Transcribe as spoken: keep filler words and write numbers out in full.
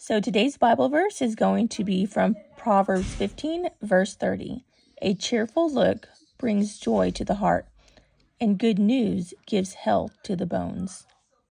So today's Bible verse is going to be from Proverbs fifteen, verse thirty. A cheerful look brings joy to the heart, and good news gives health to the bones.